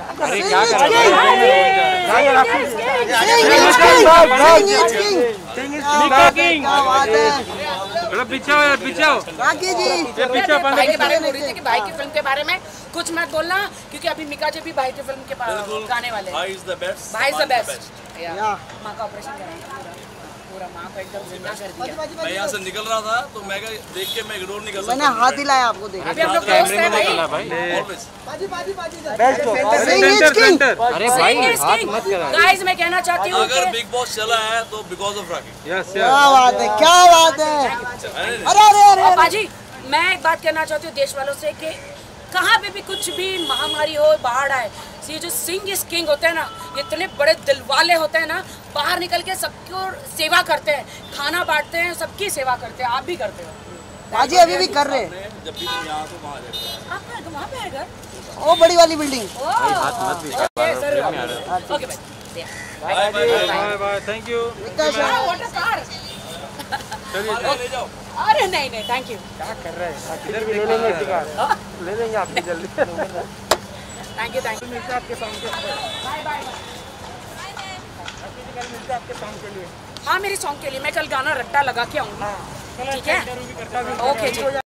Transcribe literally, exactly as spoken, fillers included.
अरे क्या कर रहे हो? पीछे आओ यार, पीछे आओ। राकी जी ये पीछे भाई के बारे में बोल रही थी कि भाई की फिल्म के बारे में कुछ मत बोलना, क्योंकि अभी मिका जी भी भाई की फिल्म के गाने वाले हैं। भाई इज द बेस्ट, भाई इज द बेस्ट। या मां का ऑपरेशन कराया पूरा, मां को एकदम जिंदा कर दिया। मैं यहाँ से निकल रहा था तो मैं देख के मैं इग्नोर नहीं कर सकता। मैंने हाथ हिलाया आपको देख। अभी हम लोग दोस्त हैं भाई। ऑलवेज बाजी बाजी बाजी सेंटर सेंटर। अरे भाई हाथ मत करा। गाइस मैं कहना चाहती हूँ अगर बिग बॉस चला है तो बिकॉज ऑफ राकी। यस क्या बात है, क्या बात है। अरे अरे अरे बाजी, मैं एक बात कहना चाहती हूँ देश वालों से कि कहाँ पे भी कुछ भी महामारी हो, बाढ़ आए, ये जो सिंह इज किंग होते हैं ना, ये इतने बड़े दिल वाले होते हैं ना, बाहर निकल के सबको सेवा करते हैं, खाना बांटते हैं, सबकी सेवा करते हैं। आप भी करते हो बाजी, अभी भी कर रहे हैं। जब भी तुम यहाँ तो वहाँ जाते आपका वहाँ पे है घर? वो बड़ी वाली बिल्डिंग। ओके भाई, bye bye bye bye, thank you. ले जाओ। अरे नहीं नहीं, थैंक यू। क्या कर रहे हैं? इधर भी ले लेंगे टिकट, ले लेंगे आपकी जल्दी। Thank you thank you. मिलते हैं आपके सॉन्ग के लिए। Bye bye. कल मिलते हैं आपके सॉन्ग के लिए। हाँ मेरी सॉन्ग के लिए मैं कल गाना रट्टा लगा के आऊँगी। ठीक है, ओके जी।